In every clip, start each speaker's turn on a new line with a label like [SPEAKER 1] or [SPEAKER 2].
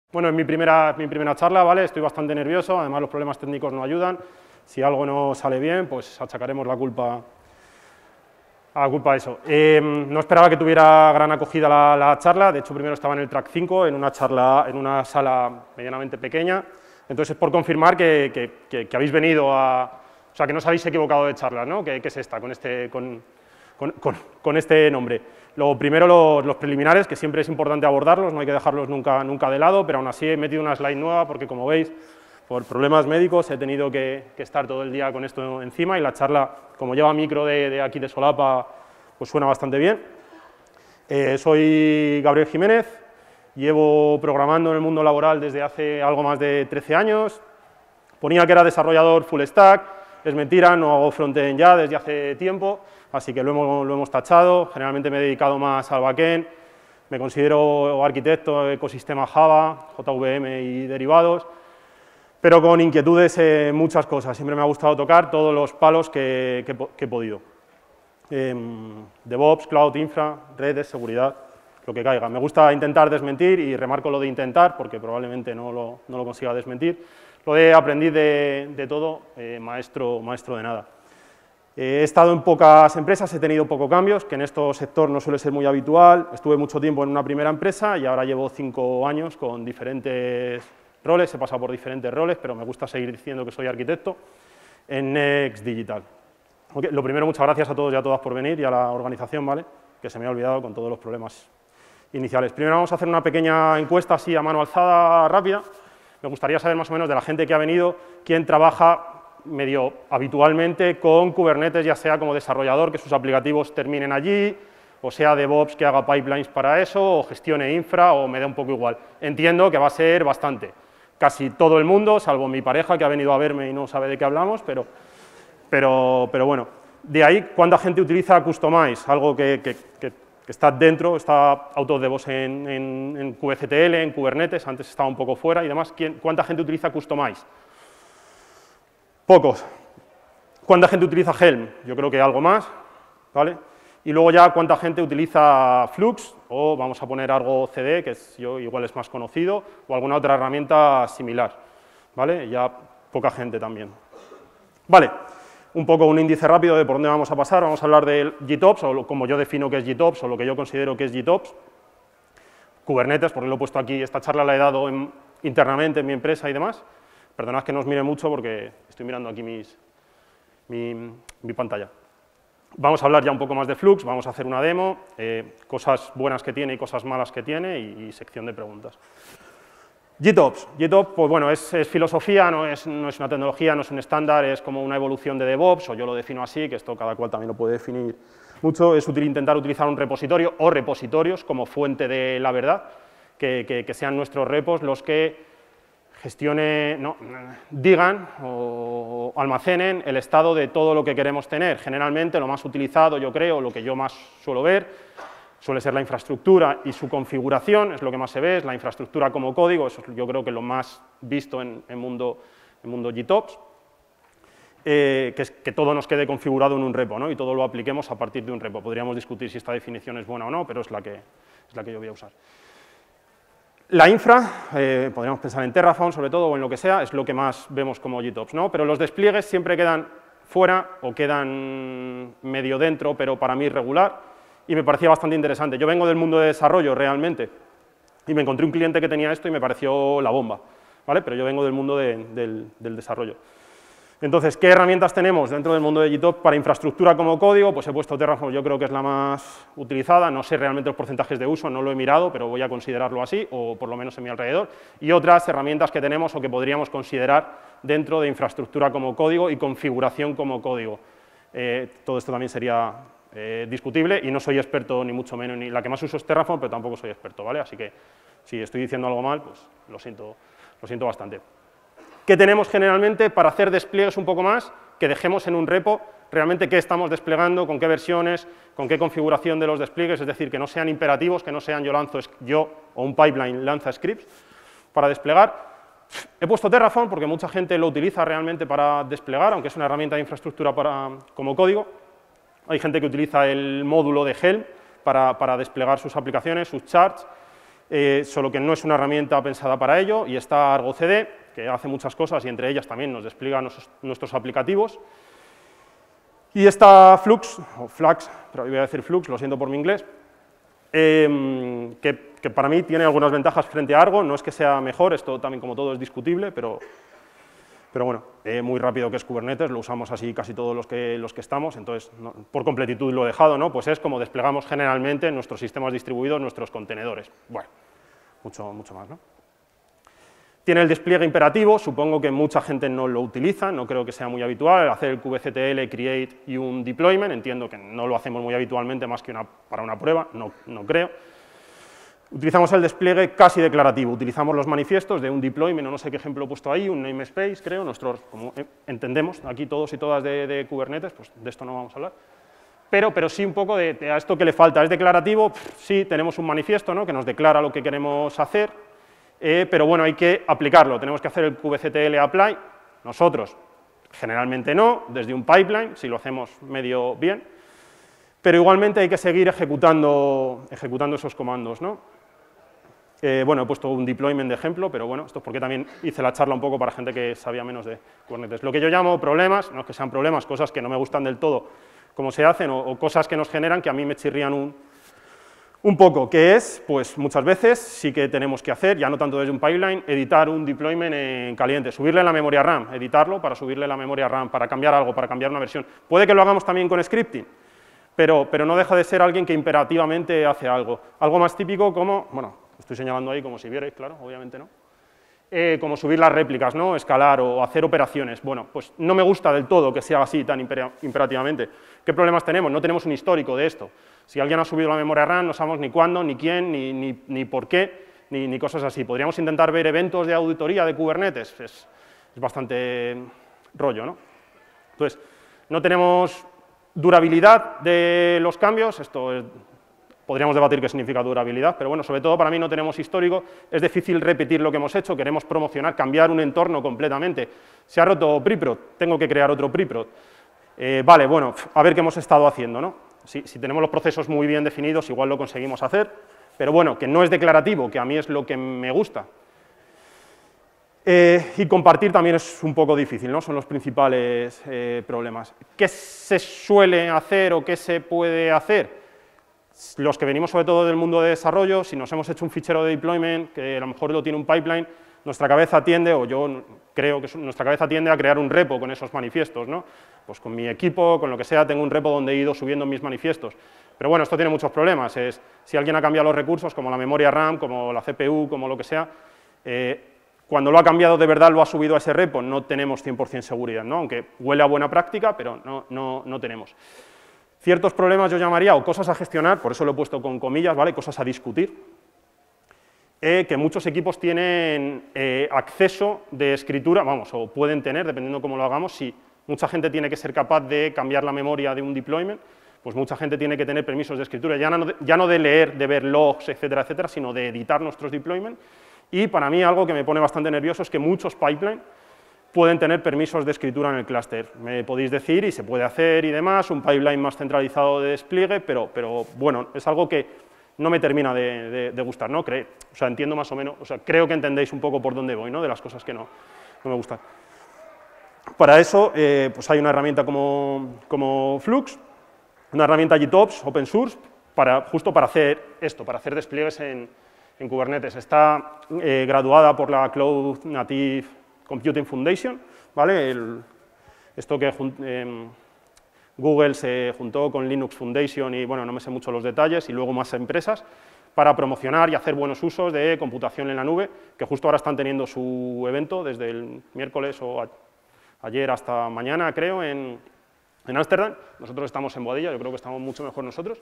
[SPEAKER 1] Bueno, es mi primera charla, ¿vale? Estoy bastante nervioso, además los problemas técnicos no ayudan. Si algo no sale bien, pues achacaremos la culpa a eso. No esperaba que tuviera gran acogida la charla, de hecho primero estaba en el track 5, en una sala medianamente pequeña, entonces es por confirmar que habéis venido o sea, que no os habéis equivocado de charla, ¿no? ¿Qué es esta, con este nombre? Luego, primero los preliminares, que siempre es importante abordarlos, no hay que dejarlos nunca de lado, pero aún así he metido una slide nueva porque, como veis, por problemas médicos he tenido que estar todo el día con esto encima y la charla, como lleva micro de aquí de solapa, pues suena bastante bien. Soy Gabriel Jiménez, llevo programando en el mundo laboral desde hace algo más de 13 años, ponía que era desarrollador full stack, es mentira, no hago frontend ya desde hace tiempo, así que lo hemos tachado. Generalmente me he dedicado más al backend, me considero arquitecto, ecosistema Java, JVM y derivados, pero con inquietudes en muchas cosas. Siempre me ha gustado tocar todos los palos que he podido. DevOps, Cloud, Infra, redes, seguridad, lo que caiga. Me gusta intentar desmentir y remarco lo de intentar porque probablemente no lo consiga desmentir. Lo de aprendí de todo, maestro de nada. He estado en pocas empresas, he tenido pocos cambios, que en este sector no suele ser muy habitual. Estuve mucho tiempo en una primera empresa y ahora llevo 5 años con diferentes roles, he pasado por diferentes roles, pero me gusta seguir diciendo que soy arquitecto en Next Digital. Okay, lo primero, muchas gracias a todos y a todas por venir y a la organización, ¿vale? Que se me ha olvidado con todos los problemas iniciales. Primero vamos a hacer una pequeña encuesta así a mano alzada rápida. Me gustaría saber más o menos de la gente que ha venido, quién trabaja medio habitualmente con Kubernetes, ya sea como desarrollador, que sus aplicativos terminen allí, o sea DevOps que haga pipelines para eso, o gestione infra, o me da un poco igual. Entiendo que va a ser bastante. Casi todo el mundo, salvo mi pareja que ha venido a verme y no sabe de qué hablamos, pero bueno. De ahí, ¿cuánta gente utiliza Kustomize? Algo que está dentro, está AutoDevOps en kubectl, en Kubernetes, antes estaba un poco fuera y demás. ¿Cuánta gente utiliza Kustomize? Pocos. ¿Cuánta gente utiliza Helm? Yo creo que algo más, ¿vale? Y luego ya, ¿cuánta gente utiliza Flux? O vamos a poner algo CD, que igual es más conocido, o alguna otra herramienta similar, ¿vale? Ya poca gente también. Vale. Un poco un índice rápido de por dónde vamos a pasar. Vamos a hablar del GitOps, o como yo defino que es GitOps, o lo que yo considero que es GitOps. Kubernetes, porque lo he puesto aquí, esta charla la he dado internamente en mi empresa y demás. Perdonad que no os mire mucho porque estoy mirando aquí mi pantalla. Vamos a hablar ya un poco más de Flux, vamos a hacer una demo, cosas buenas que tiene y cosas malas que tiene y sección de preguntas. GitOps, pues bueno, es filosofía, no es una tecnología, no es un estándar, es como una evolución de DevOps, o yo lo defino así, que esto cada cual también lo puede definir mucho, es intentar utilizar un repositorio o repositorios como fuente de la verdad, que sean nuestros repos los que digan o almacenen el estado de todo lo que queremos tener. Generalmente lo más utilizado, yo creo, lo que yo más suelo ver, suele ser la infraestructura y su configuración, es lo que más se ve, es la infraestructura como código, eso es yo creo que lo más visto en el mundo GitOps, que es que todo nos quede configurado en un repo, ¿no? Y todo lo apliquemos a partir de un repo. Podríamos discutir si esta definición es buena o no, pero es la que yo voy a usar. La infra, podríamos pensar en Terraform sobre todo, o en lo que sea, es lo que más vemos como GitOps, ¿no? Pero los despliegues siempre quedan fuera o quedan medio dentro, pero para mí regular. Y me parecía bastante interesante. Yo vengo del mundo de desarrollo realmente y me encontré un cliente que tenía esto y me pareció la bomba, ¿vale? Pero yo vengo del mundo del desarrollo. Entonces, ¿qué herramientas tenemos dentro del mundo de GitOps para infraestructura como código? Pues he puesto Terraform, yo creo que es la más utilizada, no sé realmente los porcentajes de uso, no lo he mirado, pero voy a considerarlo así, o por lo menos en mi alrededor, y otras herramientas que tenemos o que podríamos considerar dentro de infraestructura como código y configuración como código. Todo esto también sería discutible y no soy experto ni mucho menos, ni la que más uso es Terraform, pero tampoco soy experto, ¿vale? Así que si estoy diciendo algo mal, pues lo siento bastante. ¿Qué tenemos generalmente para hacer despliegues un poco más? Que dejemos en un repo realmente qué estamos desplegando, con qué versiones, con qué configuración de los despliegues, es decir, que no sean imperativos, que no sean yo o un pipeline lanza scripts para desplegar. He puesto Terraform porque mucha gente lo utiliza realmente para desplegar, aunque es una herramienta de infraestructura como código. Hay gente que utiliza el módulo de Helm para desplegar sus aplicaciones, sus charts, solo que no es una herramienta pensada para ello, y está Argo CD, que hace muchas cosas y entre ellas también nos despliega nuestros aplicativos. Y está Flux, o Flux, pero voy a decir Flux, lo siento por mi inglés, que para mí tiene algunas ventajas frente a Argo, no es que sea mejor, esto también como todo es discutible, pero bueno, muy rápido que es Kubernetes, lo usamos así casi todos los que estamos, entonces por completitud lo he dejado, ¿no? Pues es como desplegamos generalmente en nuestros sistemas distribuidos, nuestros contenedores. Bueno, mucho más, ¿no? Tiene el despliegue imperativo, supongo que mucha gente no lo utiliza, no creo que sea muy habitual, hacer el kubectl, create y un deployment, entiendo que no lo hacemos muy habitualmente más que para una prueba, no creo. Utilizamos el despliegue casi declarativo, utilizamos los manifiestos de un deployment, o no sé qué ejemplo he puesto ahí, un namespace, creo, como entendemos aquí todos y todas de Kubernetes, pues de esto no vamos a hablar, pero sí un poco de a esto que le falta, es declarativo, sí, tenemos un manifiesto, ¿no?, que nos declara lo que queremos hacer, pero bueno, hay que aplicarlo, tenemos que hacer el kubectl apply, nosotros generalmente no, desde un pipeline, si lo hacemos medio bien, pero igualmente hay que seguir ejecutando esos comandos, ¿no? Bueno, he puesto un deployment de ejemplo, pero bueno, esto es porque también hice la charla un poco para gente que sabía menos de Kubernetes. Lo que yo llamo problemas, no es que sean problemas, cosas que no me gustan del todo cómo se hacen, o cosas que nos generan que a mí me chirrían un poco, que es, pues muchas veces sí que tenemos que hacer, ya no tanto desde un pipeline, editar un deployment en caliente, subirle la memoria RAM, editarlo para subirle la memoria RAM, para cambiar algo, para cambiar una versión. Puede que lo hagamos también con scripting, pero no deja de ser alguien que imperativamente hace algo. Algo más típico como, bueno, estoy señalando ahí como si vierais, claro, obviamente no, como subir las réplicas, ¿no?, escalar o hacer operaciones. Bueno, pues no me gusta del todo que sea así tan imperativamente. ¿Qué problemas tenemos? No tenemos un histórico de esto. Si alguien ha subido la memoria RAM, no sabemos ni cuándo, ni quién, ni por qué, ni cosas así. Podríamos intentar ver eventos de auditoría de Kubernetes, es bastante rollo, ¿no? Entonces, no tenemos durabilidad de los cambios, podríamos debatir qué significa durabilidad, pero bueno, sobre todo para mí no tenemos histórico, es difícil repetir lo que hemos hecho, queremos promocionar, cambiar un entorno completamente. Se ha roto preprod, tengo que crear otro preprod. Vale, bueno, a ver qué hemos estado haciendo, ¿no? Si tenemos los procesos muy bien definidos, igual lo conseguimos hacer, pero bueno, que no es declarativo, que a mí es lo que me gusta. Y compartir también es un poco difícil, ¿no? Son los principales problemas. ¿Qué se suele hacer o qué se puede hacer? Los que venimos sobre todo del mundo de desarrollo, si nos hemos hecho un fichero de deployment, que a lo mejor lo tiene un pipeline, nuestra cabeza tiende, o yo creo que nuestra cabeza tiende a crear un repo con esos manifiestos, ¿no? Pues con mi equipo, con lo que sea, tengo un repo donde he ido subiendo mis manifiestos. Pero bueno, esto tiene muchos problemas, si alguien ha cambiado los recursos, como la memoria RAM, como la CPU, como lo que sea, cuando lo ha cambiado de verdad, lo ha subido a ese repo, no tenemos 100% seguridad, ¿no? Aunque huele a buena práctica, pero no tenemos. Ciertos problemas yo llamaría, o cosas a gestionar, por eso lo he puesto con comillas, ¿vale?, cosas a discutir, que muchos equipos tienen acceso de escritura, vamos, o pueden tener, dependiendo cómo lo hagamos, si mucha gente tiene que ser capaz de cambiar la memoria de un deployment, pues mucha gente tiene que tener permisos de escritura, ya no de leer, de ver logs, etcétera, etcétera, sino de editar nuestros deployments, y para mí algo que me pone bastante nervioso es que muchos pipelines pueden tener permisos de escritura en el clúster. Me podéis decir, y se puede hacer y demás, un pipeline más centralizado de despliegue, pero bueno, es algo que no me termina de gustar, ¿no? O sea, entiendo más o menos, o sea, creo que entendéis un poco por dónde voy, ¿no?, de las cosas que no me gustan. Para eso, pues hay una herramienta como Flux, una herramienta GitOps, open source, justo para hacer esto, para hacer despliegues en Kubernetes. Está graduada por la Cloud Native Computing Foundation, ¿vale? Esto que Google se juntó con Linux Foundation y, bueno, no me sé mucho los detalles, y luego más empresas, para promocionar y hacer buenos usos de computación en la nube, que justo ahora están teniendo su evento desde el miércoles o ayer hasta mañana, creo, en Ámsterdam. Nosotros estamos en Boadilla, yo creo que estamos mucho mejor nosotros.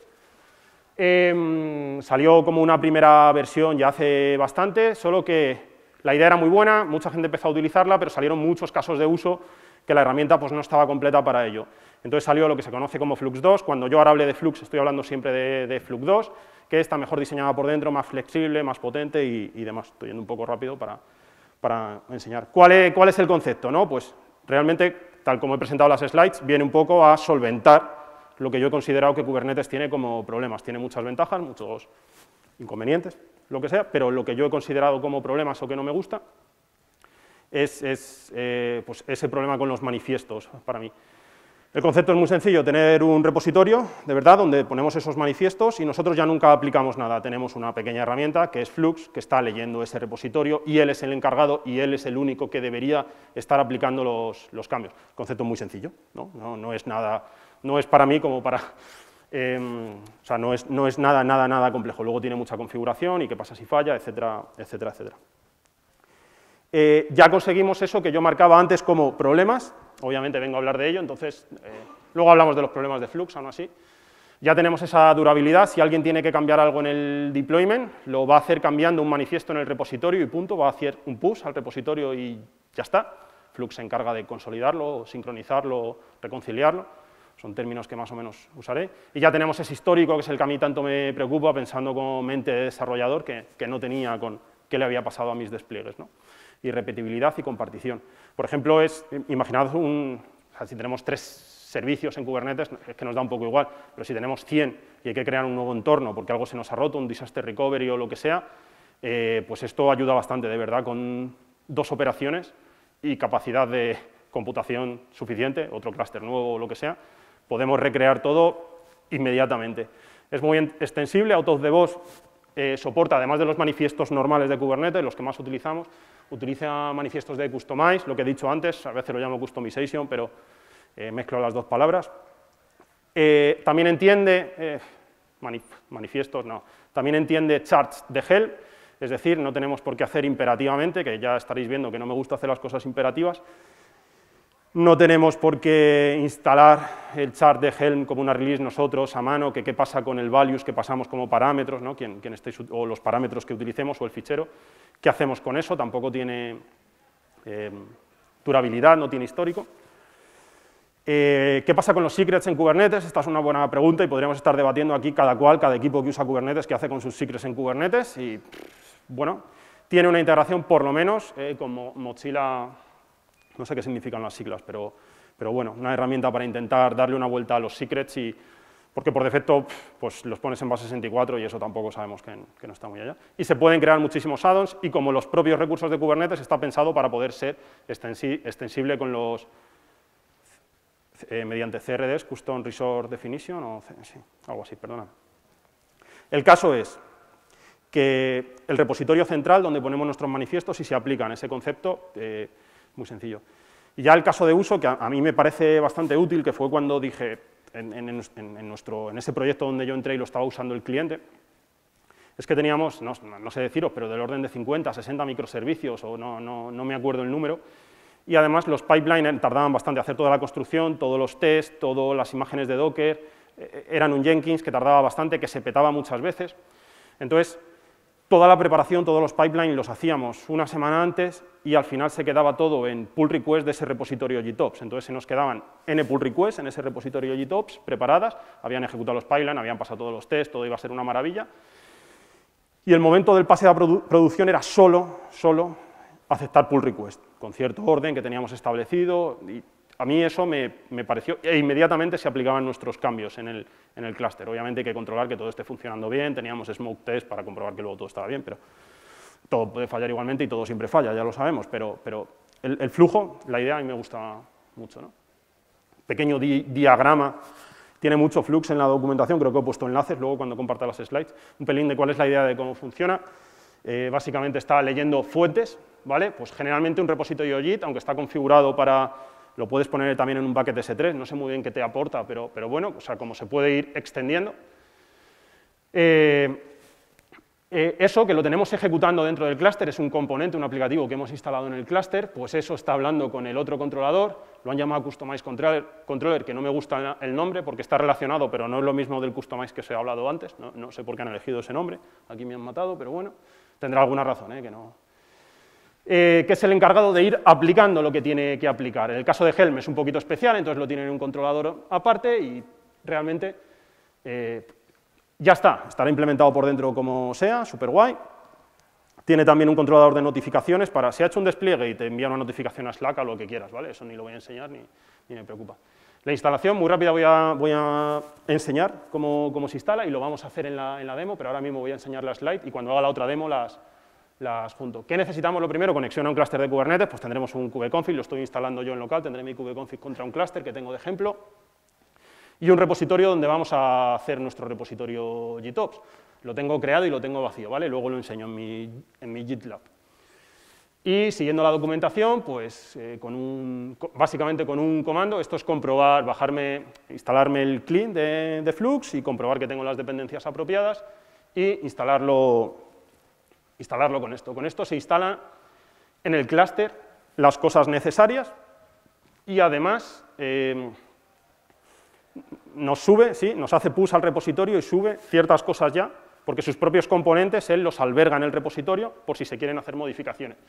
[SPEAKER 1] Salió como una primera versión ya hace bastante, solo que la idea era muy buena, mucha gente empezó a utilizarla, pero salieron muchos casos de uso que la herramienta pues no estaba completa para ello. Entonces salió lo que se conoce como Flux 2, cuando yo ahora hable de Flux estoy hablando siempre de Flux 2, que está mejor diseñada por dentro, más flexible, más potente y demás. Estoy yendo un poco rápido para enseñar. ¿Cuál es el concepto, no? Pues realmente, tal como he presentado las slides, viene un poco a solventar lo que yo he considerado que Kubernetes tiene como problemas. Tiene muchas ventajas, muchos inconvenientes. lo que sea, pero lo que yo he considerado como problemas o que no me gusta es pues ese problema con los manifiestos para mí. El concepto es muy sencillo, tener un repositorio, de verdad, donde ponemos esos manifiestos y nosotros ya nunca aplicamos nada. Tenemos una pequeña herramienta que es Flux, que está leyendo ese repositorio y él es el encargado y él es el único que debería estar aplicando los cambios. Concepto muy sencillo, no es nada, no es para mí como para... o sea, no es nada complejo. Luego tiene mucha configuración y qué pasa si falla, etcétera, etcétera, etcétera. Ya conseguimos eso que yo marcaba antes como problemas, obviamente vengo a hablar de ello, entonces luego hablamos de los problemas de Flux, aún así. Ya tenemos esa durabilidad, si alguien tiene que cambiar algo en el deployment, lo va a hacer cambiando un manifiesto en el repositorio y punto, va a hacer un push al repositorio y ya está. Flux se encarga de consolidarlo, sincronizarlo, reconciliarlo, son términos que más o menos usaré. Y ya tenemos ese histórico, que es el que a mí tanto me preocupa, pensando como mente de desarrollador, que no tenía con qué le había pasado a mis despliegues, ¿no? Y repetibilidad y compartición. Por ejemplo, imaginad o sea, si tenemos 3 servicios en Kubernetes, es que nos da un poco igual, pero si tenemos 100 y hay que crear un nuevo entorno porque algo se nos ha roto, un disaster recovery o lo que sea, pues esto ayuda bastante, de verdad, con 2 operaciones y capacidad de computación suficiente, otro clúster nuevo o lo que sea, podemos recrear todo inmediatamente. Es muy extensible, out of the box soporta, además de los manifiestos normales de Kubernetes, los que más utilizamos, utiliza manifiestos de customize, lo que he dicho antes, a veces lo llamo customization, pero mezclo las 2 palabras. También entiende, manifiestos no, también entiende charts de help, es decir, no tenemos por qué hacer imperativamente, que ya estaréis viendo que no me gusta hacer las cosas imperativas, no tenemos por qué instalar el chart de Helm como una release nosotros a mano, que qué pasa con el values que pasamos como parámetros, ¿no? O los parámetros que utilicemos o el fichero, ¿qué hacemos con eso? Tampoco tiene durabilidad, no tiene histórico. ¿Qué pasa con los secrets en Kubernetes? Esta es una buena pregunta y podríamos estar debatiendo aquí cada equipo que usa Kubernetes, qué hace con sus secrets en Kubernetes y, bueno, tiene una integración por lo menos como Mozilla... No sé qué significan las siglas, pero bueno, una herramienta para intentar darle una vuelta a los secrets, porque por defecto pues, los pones en base 64 y eso tampoco sabemos que no está muy allá. Y se pueden crear muchísimos add-ons y como los propios recursos de Kubernetes está pensado para poder ser extensible con los mediante CRDs, Custom Resource Definition, o sí, algo así, perdona. El caso es que el repositorio central donde ponemos nuestros manifiestos y se aplican ese concepto... muy sencillo. Y ya el caso de uso, que a mí me parece bastante útil, que fue cuando dije, en ese proyecto donde yo entré y lo estaba usando el cliente, es que teníamos, no sé deciros, pero del orden de 50, 60 microservicios, o no me acuerdo el número, y además los pipelines tardaban bastante en hacer toda la construcción, todos los tests, todas las imágenes de Docker, eran un Jenkins que tardaba bastante, que se petaba muchas veces. Entonces, toda la preparación, todos los pipelines los hacíamos una semana antes y al final se quedaba todo en pull request de ese repositorio GitOps. Entonces se nos quedaban n pull requests en ese repositorio GitOps preparadas, habían ejecutado los pipelines, habían pasado todos los tests, todo iba a ser una maravilla. Y el momento del pase a producción era solo aceptar pull request, con cierto orden que teníamos establecido. Y a mí eso me pareció, e inmediatamente se aplicaban nuestros cambios en el clúster. Obviamente hay que controlar que todo esté funcionando bien, teníamos smoke test para comprobar que luego todo estaba bien, pero todo puede fallar igualmente y todo siempre falla, ya lo sabemos, pero el flujo, la idea a mí me gusta mucho, ¿no? Pequeño diagrama, tiene mucho flux en la documentación, creo que he puesto enlaces luego cuando comparta las slides, un pelín de cuál es la idea de cómo funciona. Básicamente está leyendo fuentes, ¿vale? Pues generalmente un repositorio Git, aunque está configurado para... Lo puedes poner también en un bucket S3, no sé muy bien qué te aporta, pero bueno, o sea, como se puede ir extendiendo. Eso que lo tenemos ejecutando dentro del clúster es un componente, un aplicativo que hemos instalado en el clúster, pues eso está hablando con el otro controlador, lo han llamado Customize Controller, que no me gusta el nombre porque está relacionado, pero no es lo mismo del Customize que os he hablado antes, no sé por qué han elegido ese nombre, aquí me han matado, pero bueno, tendrá alguna razón, que no... que es el encargado de ir aplicando lo que tiene que aplicar. En el caso de Helm es un poquito especial, entonces lo tiene en un controlador aparte y realmente ya estará implementado por dentro como sea, súper guay. Tiene también un controlador de notificaciones para, si ha hecho un despliegue y te envía una notificación a Slack o lo que quieras, ¿vale? Eso ni lo voy a enseñar ni me preocupa. La instalación, muy rápida, voy a enseñar cómo se instala y lo vamos a hacer en la demo, pero ahora mismo voy a enseñar la slide y cuando haga la otra demo las junto. ¿Qué necesitamos? Lo primero, conexión a un clúster de Kubernetes, pues tendremos un kubeconfig, lo estoy instalando yo en local, tendré mi kubeconfig contra un clúster que tengo de ejemplo, y un repositorio donde vamos a hacer nuestro repositorio GitOps. Lo tengo creado y lo tengo vacío, ¿vale? Luego lo enseño en mi GitLab. Y siguiendo la documentación, pues básicamente con un comando, esto es comprobar, instalarme el clean de Flux y comprobar que tengo las dependencias apropiadas y instalarlo con esto. Con esto se instala en el clúster las cosas necesarias y además nos hace push al repositorio y sube ciertas cosas ya, porque sus propios componentes él los alberga en el repositorio por si se quieren hacer modificaciones.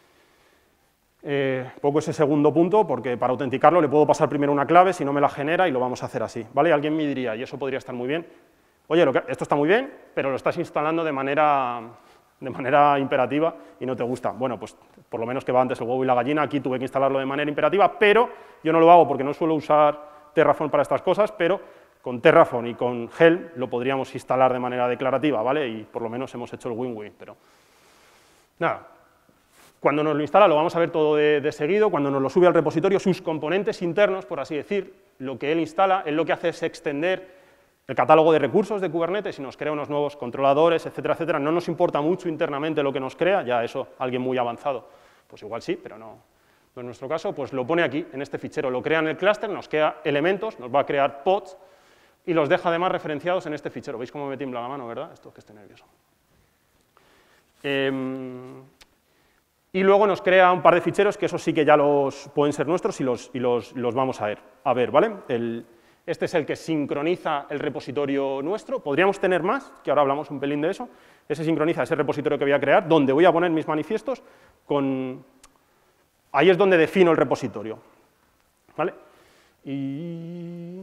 [SPEAKER 1] Poco ese segundo punto, porque para autenticarlo le puedo pasar primero una clave, si no me la genera, y lo vamos a hacer así, ¿vale? Alguien me diría, y eso podría estar muy bien, oye, esto está muy bien, pero lo estás instalando de manera imperativa y no te gusta. Bueno, pues por lo menos que va antes el huevo y la gallina, aquí tuve que instalarlo de manera imperativa, pero yo no lo hago porque no suelo usar Terraform para estas cosas, pero con Terraform y con Helm lo podríamos instalar de manera declarativa, ¿vale? Y por lo menos hemos hecho el win-win, pero nada. Cuando nos lo instala lo vamos a ver todo de seguido, cuando nos lo sube al repositorio, sus componentes internos, por así decir, lo que él instala, él lo que hace es extender el catálogo de recursos de Kubernetes y nos crea unos nuevos controladores, etcétera, etcétera. No nos importa mucho internamente lo que nos crea, ya eso alguien muy avanzado, pues igual sí, pero no es nuestro caso, pues lo pone aquí, en este fichero, lo crea en el clúster, nos crea elementos, nos va a crear pods y los deja además referenciados en este fichero. ¿Veis cómo me tiembla la mano, verdad? Esto es que estoy nervioso. Y luego nos crea un par de ficheros que esos sí que ya pueden ser nuestros y los vamos a ver, ¿vale? Este es el que sincroniza el repositorio nuestro. Podríamos tener más, que ahora hablamos un pelín de eso. Ese sincroniza ese repositorio que voy a crear, donde voy a poner mis manifiestos. Ahí es donde defino el repositorio, ¿vale? Y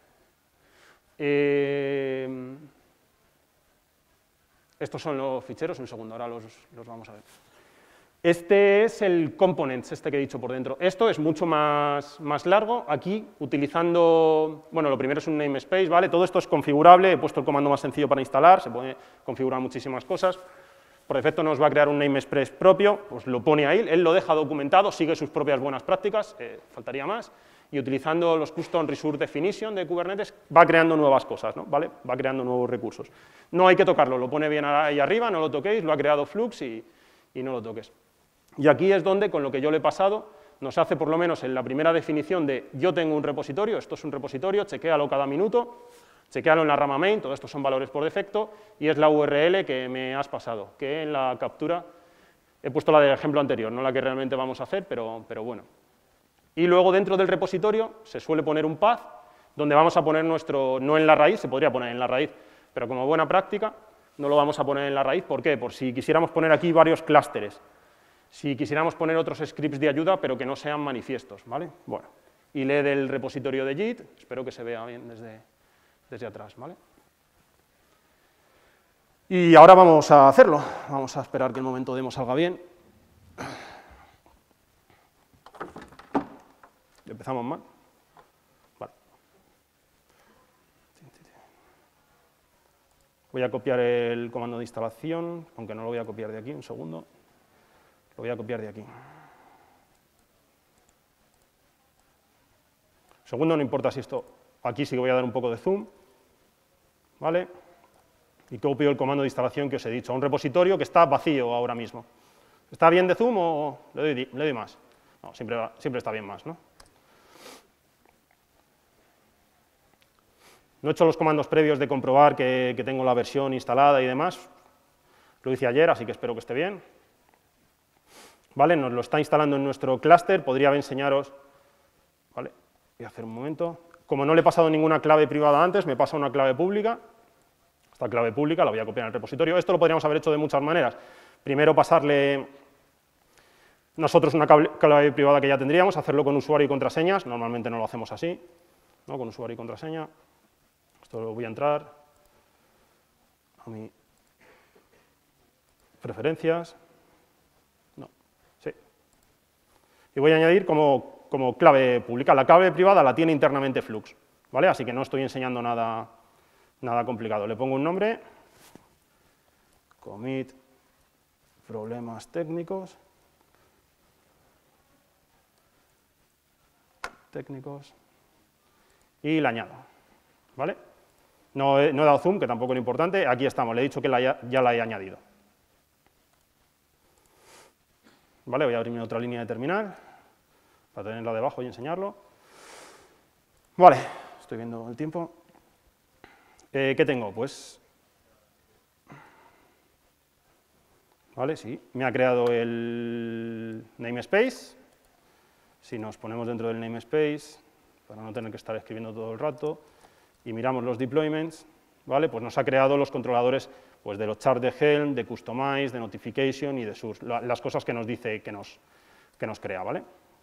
[SPEAKER 1] estos son los ficheros, un segundo, ahora los vamos a ver. Este es el components, este que he dicho por dentro. Esto es mucho más largo, aquí utilizando, bueno, lo primero es un namespace, ¿vale? Todo esto es configurable, he puesto el comando más sencillo para instalar, se puede configurar muchísimas cosas. Por defecto nos va a crear un namespace propio, pues lo pone ahí, él lo deja documentado, sigue sus propias buenas prácticas, faltaría más, y utilizando los Custom Resource Definition de Kubernetes va creando nuevas cosas, ¿no? ¿Vale? Va creando nuevos recursos. No hay que tocarlo, lo pone bien ahí arriba, no lo toquéis, lo ha creado Flux y no lo toques. Y aquí es donde, con lo que yo le he pasado, nos hace por lo menos en la primera definición de yo tengo un repositorio, esto es un repositorio, chequéalo cada minuto, chequéalo en la rama main, todo esto son valores por defecto, y es la URL que me has pasado, que en la captura he puesto la del ejemplo anterior, no la que realmente vamos a hacer, pero bueno. Y luego dentro del repositorio se suele poner un path, donde vamos a poner nuestro, no en la raíz, se podría poner en la raíz, pero como buena práctica no lo vamos a poner en la raíz, ¿por qué? Por si quisiéramos poner aquí varios clústeres. Si quisiéramos poner otros scripts de ayuda, pero que no sean manifiestos, ¿vale? Bueno, y lee del repositorio de Git, espero que se vea bien desde atrás, ¿vale? Y ahora vamos a hacerlo, vamos a esperar que el momento demo salga bien. ¿Empezamos mal? Vale. Voy a copiar el comando de instalación, aunque no lo voy a copiar de aquí, un segundo. Lo voy a copiar de aquí. Segundo, no importa si esto, aquí sí que voy a dar un poco de zoom, ¿vale? Y copio el comando de instalación que os he dicho, a un repositorio que está vacío ahora mismo. ¿Está bien de zoom o le doy más? No, siempre está bien más, ¿no? No he hecho los comandos previos de comprobar que tengo la versión instalada y demás. Lo hice ayer, así que espero que esté bien. ¿Vale? Nos lo está instalando en nuestro clúster, podría enseñaros, ¿vale? Voy a hacer un momento. Como no le he pasado ninguna clave privada antes, me pasa una clave pública. Esta clave pública la voy a copiar en el repositorio. Esto lo podríamos haber hecho de muchas maneras. Primero pasarle nosotros una clave privada que ya tendríamos, hacerlo con usuario y contraseñas, normalmente no lo hacemos así, ¿no? Con usuario y contraseña. Esto lo voy a entrar a mi preferencias. Y voy a añadir como como clave pública. La clave privada la tiene internamente Flux, ¿vale? Así que no estoy enseñando nada complicado. Le pongo un nombre, commit problemas técnicos, y la añado, ¿vale? No he dado zoom, que tampoco es importante, aquí estamos, le he dicho que ya la he añadido. Vale, voy a abrirme otra línea de terminal, para tenerla debajo y enseñarlo. Vale, estoy viendo el tiempo. ¿Qué tengo? Pues, vale, sí, me ha creado el namespace. Si nos ponemos dentro del namespace, para no tener que estar escribiendo todo el rato, y miramos los deployments, ¿vale? Pues nos ha creado los controladores pues, de los charts de Helm, de Customize, de Notification y de Source, las cosas que nos dice que nos crea, ¿vale?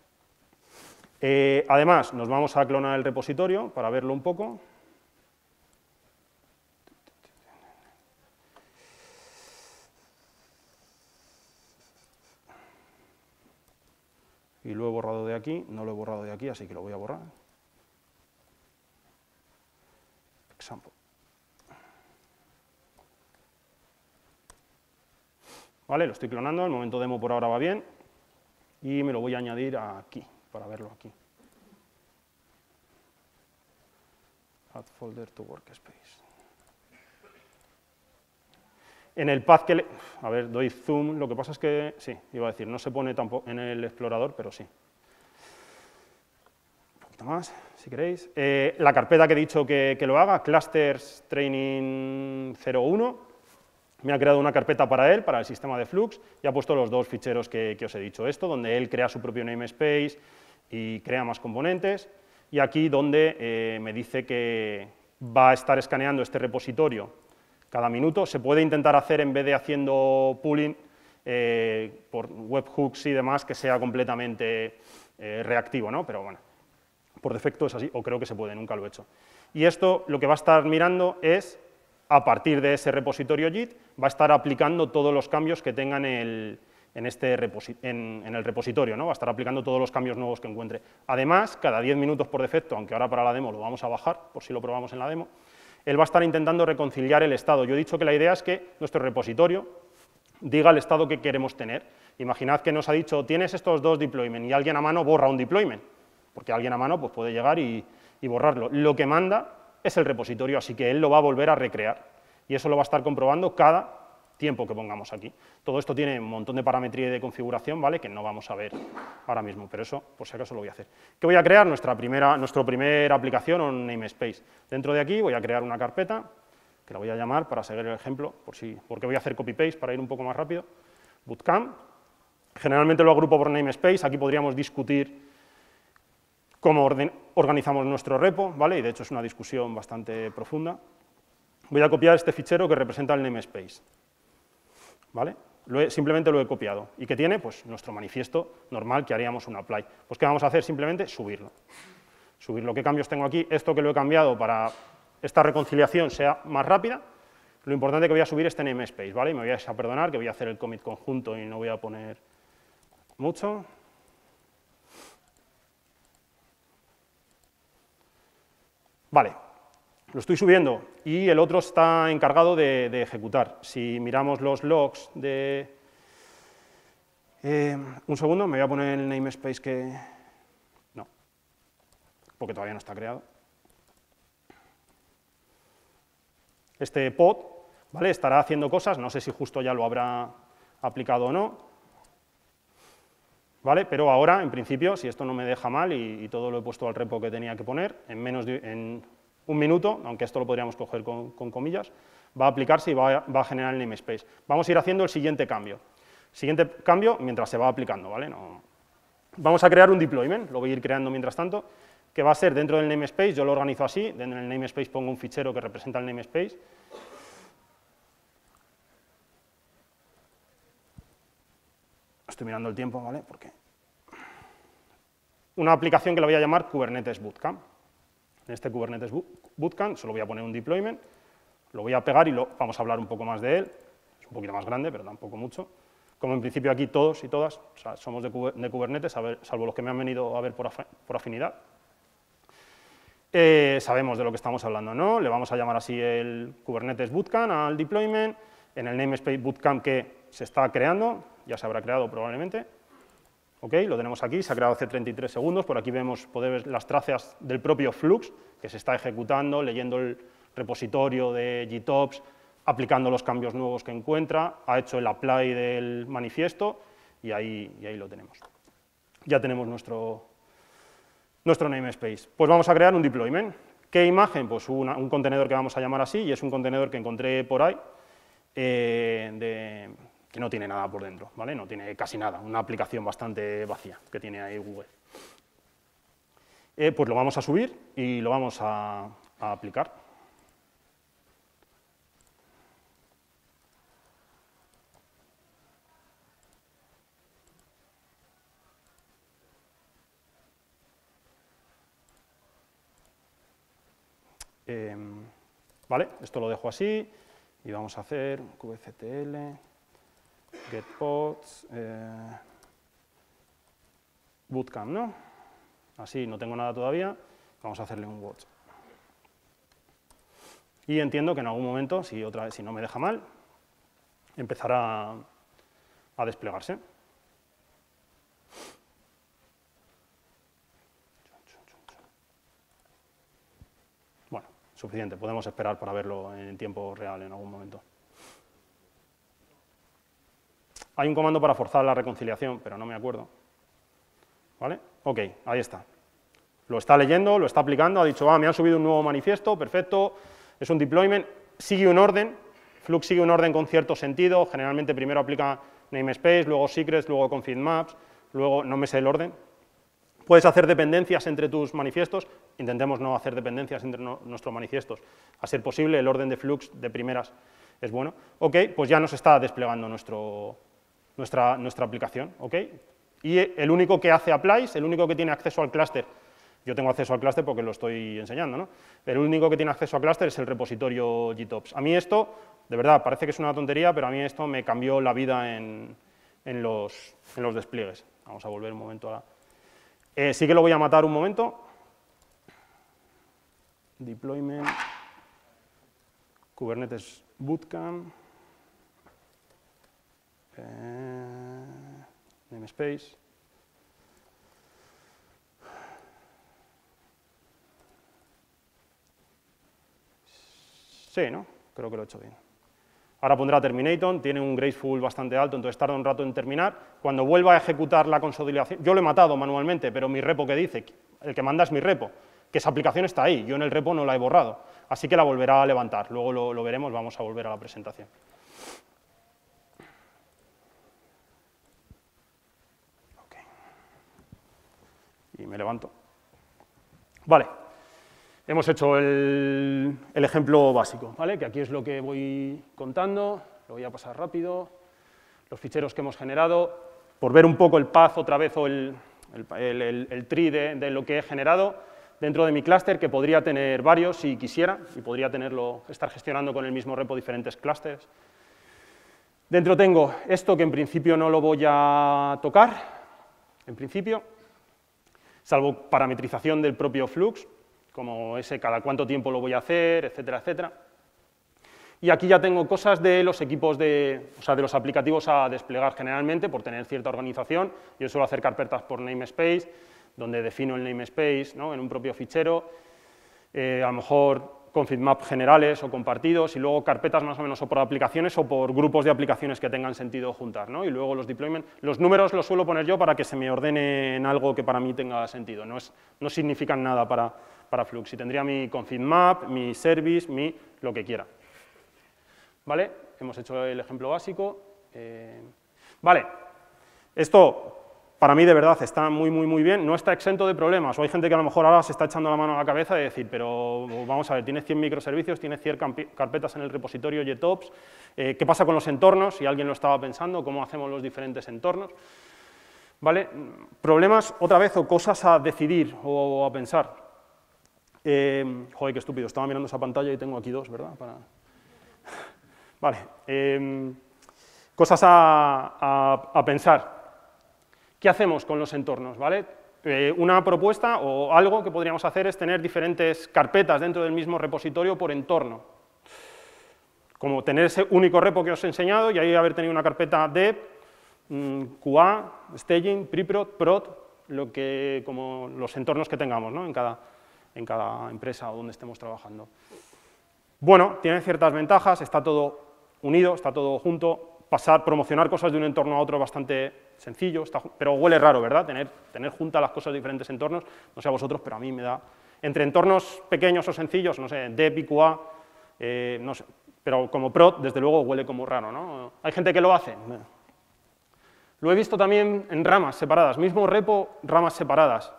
[SPEAKER 1] Además, nos vamos a clonar el repositorio para verlo un poco. Y lo he borrado de aquí, no lo he borrado de aquí, así que lo voy a borrar. Example. Vale, lo estoy clonando, el momento demo por ahora va bien, y me lo voy a añadir aquí, para verlo aquí. Add folder to workspace. En el path que a ver, doy zoom, lo que pasa es que, sí, iba a decir, no se pone tampoco en el explorador, pero sí. Un poquito más, si queréis. La carpeta que he dicho que lo haga, clusters training 01, me ha creado una carpeta para él, para el sistema de Flux, y ha puesto los dos ficheros que os he dicho, esto, donde él crea su propio namespace y crea más componentes, y aquí donde me dice que va a estar escaneando este repositorio cada minuto. Se puede intentar hacer, en vez de haciendo pooling por webhooks y demás, que sea completamente reactivo, ¿no? Pero bueno, por defecto es así, o creo que se puede, nunca lo he hecho. Y esto lo que va a estar mirando es, a partir de ese repositorio Git, va a estar aplicando todos los cambios que tengan en el repositorio, ¿no? Va a estar aplicando todos los cambios nuevos que encuentre. Además, cada 10 minutos por defecto, aunque ahora para la demo lo vamos a bajar, por si lo probamos en la demo, él va a estar intentando reconciliar el estado. Yo he dicho que la idea es que nuestro repositorio diga el estado que queremos tener. Imaginad que nos ha dicho, tienes estos dos deployments, y alguien a mano borra un deployment, porque alguien a mano pues, puede llegar y borrarlo. Lo que manda es el repositorio, así que él lo va a volver a recrear, y eso lo va a estar comprobando cada tiempo que pongamos aquí. Todo esto tiene un montón de parametría y de configuración, ¿vale?, que no vamos a ver ahora mismo, pero eso, por si acaso, lo voy a hacer. ¿Qué voy a crear? Nuestra primera aplicación o namespace. Dentro de aquí voy a crear una carpeta, que la voy a llamar, para seguir el ejemplo, porque voy a hacer copy-paste para ir un poco más rápido, bootcamp. Generalmente lo agrupo por namespace, aquí podríamos discutir cómo organizamos nuestro repo, ¿vale?, y de hecho es una discusión bastante profunda. Voy a copiar este fichero que representa el namespace, ¿vale? Simplemente lo he copiado. ¿Y qué tiene? Pues nuestro manifiesto normal que haríamos un apply. Pues ¿qué vamos a hacer? Simplemente subirlo. Subirlo. ¿Qué cambios tengo aquí? Esto que lo he cambiado para esta reconciliación sea más rápida. Lo importante es que voy a subir este namespace, ¿vale? Y me voy a perdonar que voy a hacer el commit conjunto y no voy a poner mucho. Vale, lo estoy subiendo y el otro está encargado de ejecutar. Si miramos los logs de... un segundo, me voy a poner el namespace que... No, porque todavía no está creado. Este pod, ¿vale?, estará haciendo cosas, no sé si justo ya lo habrá aplicado o no, ¿vale? Pero ahora, en principio, si esto no me deja mal y todo lo he puesto al repo que tenía que poner, en un minuto, aunque esto lo podríamos coger con comillas, va a aplicarse y va a generar el namespace. Vamos a ir haciendo el siguiente cambio. Siguiente cambio mientras se va aplicando, ¿vale? Vamos a crear un deployment, lo voy a ir creando mientras tanto, que va a ser dentro del namespace, yo lo organizo así, dentro del namespace pongo un fichero que representa el namespace. Estoy mirando el tiempo, ¿vale? Porque una aplicación que la voy a llamar Kubernetes Bootcamp. En este Kubernetes Bootcamp solo voy a poner un deployment, lo voy a pegar y vamos a hablar un poco más de él, es un poquito más grande, pero tampoco mucho. como en principio aquí todos y todas, o sea, somos de Kubernetes, salvo los que me han venido a ver por afinidad, sabemos de lo que estamos hablando, ¿no? Le vamos a llamar así el Kubernetes Bootcamp al deployment, en el namespace Bootcamp que se está creando, ya se habrá creado probablemente, ¿ok? Lo tenemos aquí, se ha creado hace 33 segundos, por aquí podéis ver las trazas del propio Flux, que se está ejecutando, leyendo el repositorio de GitOps, aplicando los cambios nuevos que encuentra, ha hecho el apply del manifiesto y ahí lo tenemos. Ya tenemos nuestro namespace. Pues vamos a crear un deployment. ¿Qué imagen? Pues un contenedor que vamos a llamar así, y es un contenedor que encontré por ahí, que no tiene nada por dentro, ¿vale? No tiene casi nada, una aplicación bastante vacía que tiene ahí Google. Pues lo vamos a subir y lo vamos a aplicar. Vale, esto lo dejo así y vamos a hacer kubectl, getpods, bootcamp, ¿no? Así, no tengo nada todavía, vamos a hacerle un watch. Y entiendo que en algún momento, si no me deja mal, empezará a desplegarse. Bueno, suficiente, podemos esperar para verlo en tiempo real en algún momento. Hay un comando para forzar la reconciliación, pero no me acuerdo. ¿Vale? Ok, ahí está. Lo está leyendo, lo está aplicando, ha dicho, me han subido un nuevo manifiesto, perfecto, es un deployment, sigue un orden, Flux sigue un orden con cierto sentido, generalmente primero aplica namespace, luego secrets, luego config maps, luego no me sé el orden. Puedes hacer dependencias entre tus manifiestos, intentemos no hacer dependencias entre nuestros manifiestos, a ser posible, el orden de Flux de primeras es bueno. Ok, pues ya nos está desplegando nuestra aplicación, ok. Y el único que hace applies, el único que tiene acceso al clúster, yo tengo acceso al clúster porque lo estoy enseñando, ¿no? El único que tiene acceso al clúster es el repositorio GitOps. A mí esto, de verdad, parece que es una tontería, pero a mí esto me cambió la vida en los despliegues. Vamos a volver un momento a la... sí que lo voy a matar un momento. Deployment, Kubernetes Bootcamp, namespace. Sí, ¿no? Creo que lo he hecho bien. Ahora pondrá terminator, tiene un graceful bastante alto, entonces tarda un rato en terminar. Cuando vuelva a ejecutar la consolidación, yo lo he matado manualmente, pero mi repo que dice, el que manda es mi repo, que esa aplicación está ahí, yo en el repo no la he borrado, así que la volverá a levantar, luego lo veremos, vamos a volver a la presentación. Okay. Y me levanto. Vale. Hemos hecho el ejemplo básico, ¿vale? Que aquí es lo que voy contando, lo voy a pasar rápido, los ficheros que hemos generado, por ver un poco el path otra vez o el tree de lo que he generado dentro de mi clúster, que podría tener varios si quisiera, y podría estar gestionando con el mismo repo diferentes clústeres. Dentro tengo esto que en principio no lo voy a tocar, en principio, salvo parametrización del propio Flux, como ese cada cuánto tiempo lo voy a hacer, etcétera, etcétera. Y aquí ya tengo cosas de los equipos de los aplicativos a desplegar generalmente, por tener cierta organización. Yo suelo hacer carpetas por namespace, donde defino el namespace, ¿no? En un propio fichero, a lo mejor config map generales o compartidos, y luego carpetas más o menos o por aplicaciones o por grupos de aplicaciones que tengan sentido juntar, ¿no? Y luego los deployment, los números los suelo poner yo para que se me ordene en algo que para mí tenga sentido, no significan nada para Flux, y tendría mi config map, mi service, lo que quiera. ¿Vale? Hemos hecho el ejemplo básico. Vale, esto para mí de verdad está muy bien, no está exento de problemas, o hay gente que a lo mejor ahora se está echando la mano a la cabeza de decir, pero vamos a ver, tienes 100 microservicios, tienes 100 carpetas en el repositorio GitOps, ¿qué pasa con los entornos? Si alguien lo estaba pensando, ¿cómo hacemos los diferentes entornos? ¿Vale? Problemas, otra vez, o cosas a decidir o a pensar. Joder, qué estúpido, estaba mirando esa pantalla y tengo aquí dos, ¿verdad? Vale. Cosas a pensar. ¿Qué hacemos con los entornos? ¿Vale? Una propuesta o algo que podríamos hacer es tener diferentes carpetas dentro del mismo repositorio por entorno. Como tener ese único repo que os he enseñado y ahí haber tenido una carpeta dev, QA, staging, preprod, prod, como los entornos que tengamos, ¿no? en cada empresa o donde estemos trabajando. Bueno, tiene ciertas ventajas, está todo unido, está todo junto. Promocionar cosas de un entorno a otro es bastante sencillo, pero huele raro, ¿verdad? Tener juntas las cosas de diferentes entornos, no sé a vosotros, pero a mí me da... Entre entornos pequeños o sencillos, no sé, dev y QA, no sé, pero como prod, desde luego, huele como raro, ¿no? ¿Hay gente que lo hace? Lo he visto también en ramas separadas, mismo repo, ramas separadas.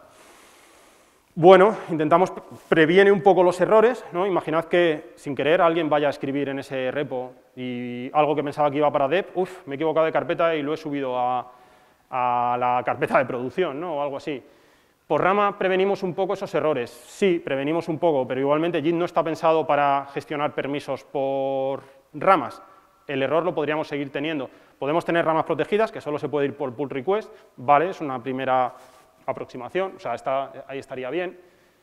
[SPEAKER 1] Bueno, previene un poco los errores, ¿no? Imaginad que sin querer alguien vaya a escribir en ese repo y algo que pensaba que iba para dev, me he equivocado de carpeta y lo he subido a la carpeta de producción, ¿no? O algo así. Por rama prevenimos un poco esos errores, sí, prevenimos un poco, pero igualmente Git no está pensado para gestionar permisos por ramas. El error lo podríamos seguir teniendo. Podemos tener ramas protegidas, que solo se puede ir por pull request, vale, es una primera aproximación, o sea, ahí estaría bien.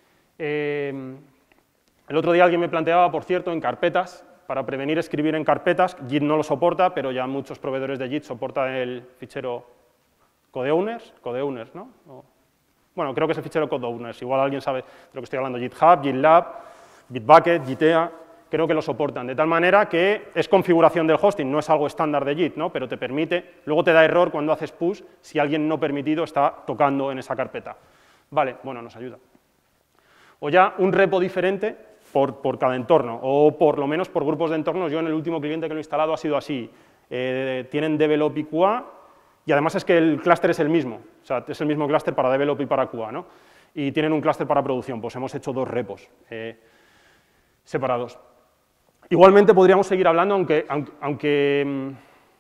[SPEAKER 1] El otro día alguien me planteaba, por cierto, en carpetas, para prevenir escribir en carpetas, Git no lo soporta, pero ya muchos proveedores de Git soportan el fichero codeowners, ¿no? Bueno, creo que es el fichero codeowners, igual alguien sabe de lo que estoy hablando, GitHub, GitLab, Bitbucket, Gitea, creo que lo soportan, de tal manera que es configuración del hosting, no es algo estándar de Git, ¿no? Pero te permite, luego te da error cuando haces push si alguien no permitido está tocando en esa carpeta. Vale, bueno, nos ayuda. O ya un repo diferente por cada entorno, o por lo menos por grupos de entornos. Yo en el último cliente que lo he instalado ha sido así. Tienen develop y QA, y además es que el clúster es el mismo, o sea, es el mismo clúster para develop y para QA, ¿no? Y tienen un clúster para producción, pues hemos hecho dos repos separados. Igualmente podríamos seguir hablando, aunque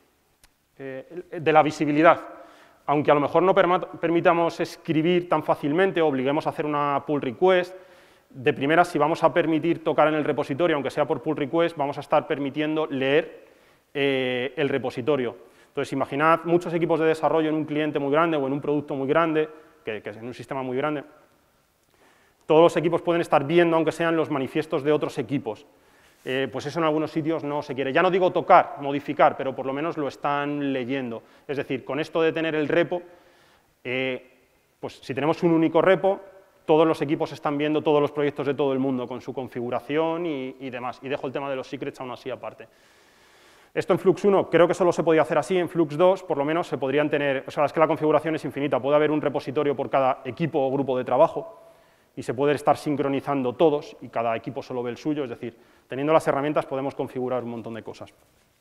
[SPEAKER 1] de la visibilidad, aunque a lo mejor no permitamos escribir tan fácilmente, obliguemos a hacer una pull request, de primera, si vamos a permitir tocar en el repositorio, aunque sea por pull request, vamos a estar permitiendo leer el repositorio. Entonces, imaginad muchos equipos de desarrollo en un cliente muy grande o en un producto muy grande, que es en un sistema muy grande. Todos los equipos pueden estar viendo, aunque sean los manifiestos de otros equipos. Pues eso en algunos sitios no se quiere. Ya no digo tocar, modificar, pero por lo menos lo están leyendo. Es decir, con esto de tener el repo, pues si tenemos un único repo, todos los equipos están viendo todos los proyectos de todo el mundo con su configuración y demás. Y dejo el tema de los secrets aún así aparte. Esto en Flux 1 creo que solo se podía hacer así, en Flux 2 por lo menos se podrían tener, o sea, es que la configuración es infinita, puede haber un repositorio por cada equipo o grupo de trabajo y se puede estar sincronizando todos y cada equipo solo ve el suyo, es decir, teniendo las herramientas podemos configurar un montón de cosas.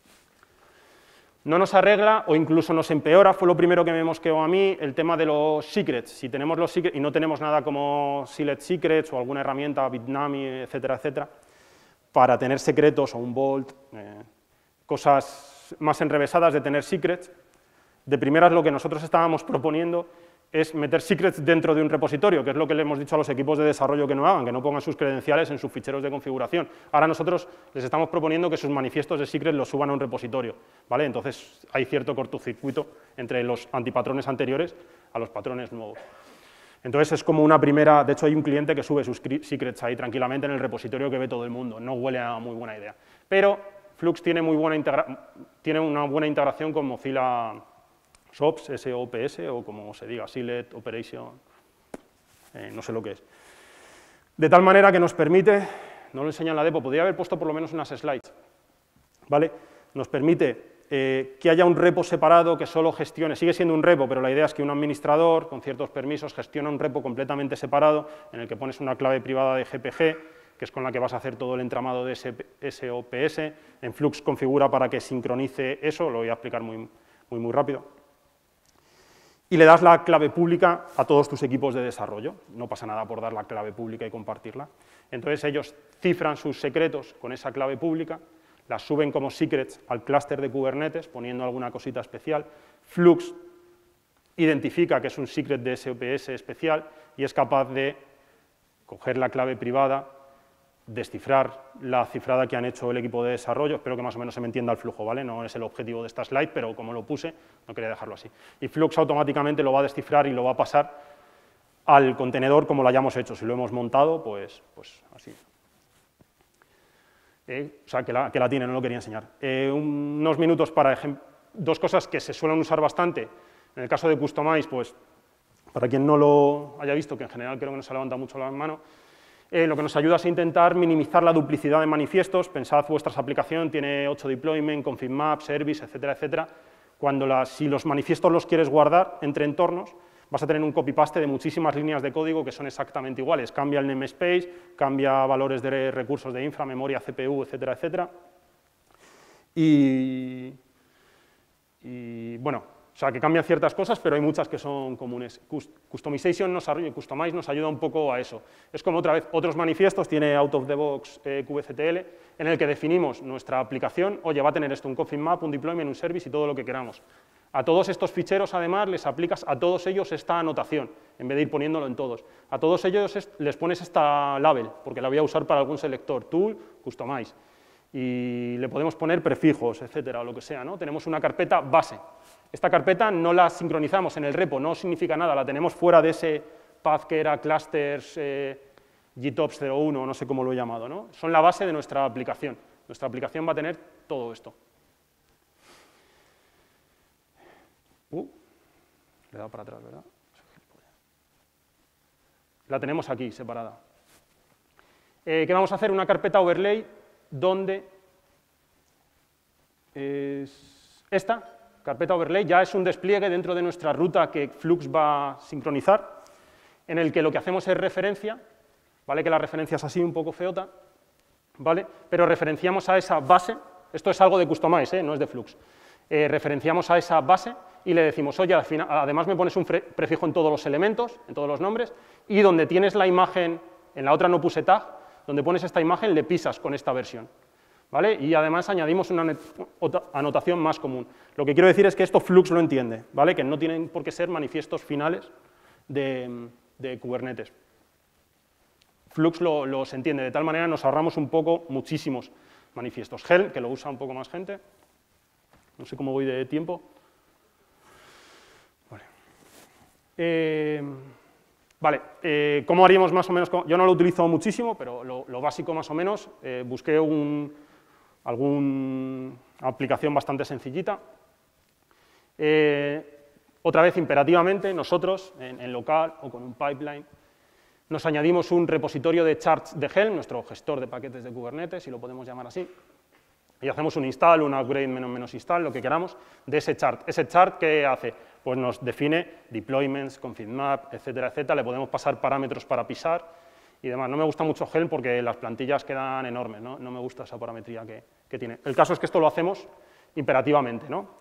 [SPEAKER 1] No nos arregla o incluso nos empeora, fue lo primero que me mosqueó a mí, el tema de los secrets. Si tenemos los secrets y no tenemos nada como Select Secrets o alguna herramienta, Bitnami, etcétera, etcétera, para tener secretos o un Vault, cosas más enrevesadas de tener secrets, de primeras lo que nosotros estábamos proponiendo es meter secrets dentro de un repositorio, que es lo que le hemos dicho a los equipos de desarrollo que no hagan, que no pongan sus credenciales en sus ficheros de configuración. Ahora nosotros les estamos proponiendo que sus manifiestos de secrets los suban a un repositorio, ¿vale? Entonces hay cierto cortocircuito entre los antipatrones anteriores a los patrones nuevos. Entonces es como una primera, de hecho hay un cliente que sube sus secrets ahí tranquilamente en el repositorio que ve todo el mundo, no huele a muy buena idea. Pero Flux tiene una buena integración con Mozilla SOPS, SOPS, o como se diga, Select Operation, no sé lo que es. De tal manera que nos permite, no lo enseña en la demo, podría haber puesto por lo menos unas slides, ¿vale? Nos permite que haya un repo separado que solo gestione, sigue siendo un repo, pero la idea es que un administrador con ciertos permisos gestiona un repo completamente separado en el que pones una clave privada de GPG, que es con la que vas a hacer todo el entramado de SOPS. En Flux configura para que sincronice eso, lo voy a explicar muy rápido. Y le das la clave pública a todos tus equipos de desarrollo. No pasa nada por dar la clave pública y compartirla. Entonces ellos cifran sus secretos con esa clave pública, las suben como secrets al clúster de Kubernetes, poniendo alguna cosita especial. Flux identifica que es un secret de SOPS especial y es capaz de coger la clave privada, descifrar la cifrada que han hecho el equipo de desarrollo. Espero que más o menos se me entienda el flujo, ¿vale? No es el objetivo de esta slide, pero como lo puse, no quería dejarlo así. Y Flux automáticamente lo va a descifrar y lo va a pasar al contenedor como lo hayamos hecho. Si lo hemos montado, pues así. O sea, que la tiene, no lo quería enseñar. Unos minutos para dos cosas que se suelen usar bastante. En el caso de Kustomize, pues, para quien no lo haya visto, que en general creo que no se levanta mucho la mano, lo que nos ayuda es a intentar minimizar la duplicidad de manifiestos. Pensad, vuestra aplicación tiene 8 deployment, config map, service, etcétera, etcétera. Si los manifiestos los quieres guardar entre entornos, vas a tener un copy-paste de muchísimas líneas de código que son exactamente iguales. Cambia el namespace, cambia valores de recursos de infra, memoria, CPU, etcétera, etcétera. Y bueno, o sea, que cambian ciertas cosas, pero hay muchas que son comunes. Kustomize nos ayuda un poco a eso. Es como otra vez, otros manifiestos, tiene out of the box kubectl, en el que definimos nuestra aplicación. Oye, va a tener esto, un config map, un deployment, un service y todo lo que queramos. A todos estos ficheros, además, les aplicas a todos ellos esta anotación, en vez de ir poniéndolo en todos. A todos ellos les pones esta label, porque la voy a usar para algún selector, tool, customize. Y le podemos poner prefijos, etcétera, o lo que sea, ¿no? Tenemos una carpeta base. Esta carpeta no la sincronizamos en el repo, no significa nada, la tenemos fuera de ese path que era clusters gtops 01, no sé cómo lo he llamado, ¿no? Son la base de nuestra aplicación. Nuestra aplicación va a tener todo esto. Le he dado para atrás, ¿verdad? La tenemos aquí, separada. ¿Qué vamos a hacer? Una carpeta overlay donde esta carpeta overlay ya es un despliegue dentro de nuestra ruta que Flux va a sincronizar, en el que lo que hacemos es referencia, ¿vale? Que la referencia es así un poco feota, ¿vale? Pero referenciamos a esa base, esto es algo de Kustomize, no es de Flux, referenciamos a esa base y le decimos, oye, además me pones un prefijo en todos los elementos, en todos los nombres, y donde tienes la imagen, en la otra no puse tag, donde pones esta imagen le pisas con esta versión, ¿vale? Y además añadimos una anotación más común. Lo que quiero decir es que esto Flux lo entiende, ¿vale? Que no tienen por qué ser manifiestos finales de Kubernetes. Flux los entiende, de tal manera nos ahorramos un poco muchísimos manifiestos. Helm, que lo usa un poco más gente, no sé cómo voy de tiempo. Vale, ¿cómo haríamos más o menos? Yo no lo utilizo muchísimo, pero lo básico más o menos, busqué alguna aplicación bastante sencillita. Otra vez, imperativamente, nosotros, en local o con un pipeline, nos añadimos un repositorio de charts de Helm, nuestro gestor de paquetes de Kubernetes, si lo podemos llamar así, y hacemos un install, un upgrade, menos install, lo que queramos, de ese chart. ¿Ese chart qué hace? Pues nos define deployments, config map, etcétera, etcétera, le podemos pasar parámetros para pisar y demás. No me gusta mucho Helm porque las plantillas quedan enormes, ¿no? No me gusta esa parametría que tiene. El caso es que esto lo hacemos imperativamente, ¿no?